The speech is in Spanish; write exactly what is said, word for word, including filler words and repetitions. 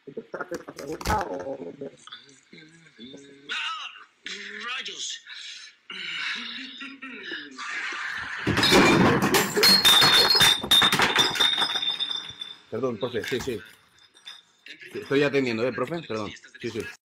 ¿Contestaste esta pregunta o...? ¡Ah! ¡Rayos! Perdón, profe, sí, sí. Sí, estoy atendiendo, ¿eh, profe? Perdón. Sí, sí.